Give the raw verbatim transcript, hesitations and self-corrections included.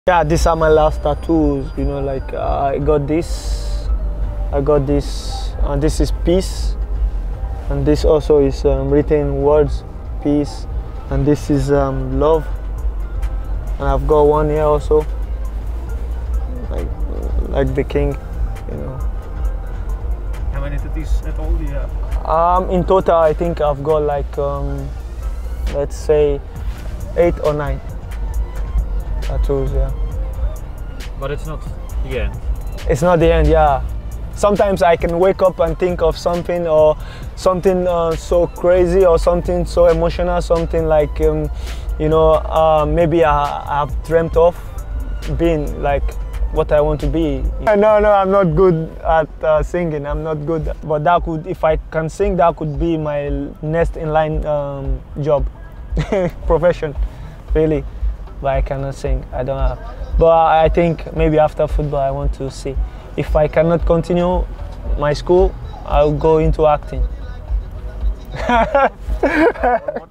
Yeah, these are my last tattoos. You know, like uh, I got this, I got this, and this is peace, and this also is um, written words, peace, and this is um, love. And I've got one here also, like like the king, you know. How many tattoos at all do you have? Um, in total, I think I've got like um, let's say eight or nine tattoos. Yeah. But it's not the end. It's not the end. Yeah. Sometimes I can wake up and think of something or something uh, so crazy or something so emotional, something like um, you know uh, maybe I, I've dreamt of being like what I want to be. No, no, I'm not good at uh, singing. I'm not good, but that could, if I can sing, that could be my next in line um, job, profession, really. But I cannot sing. I don't have. But I think maybe after football, I want to see. If I cannot continue my school, I'll go into acting.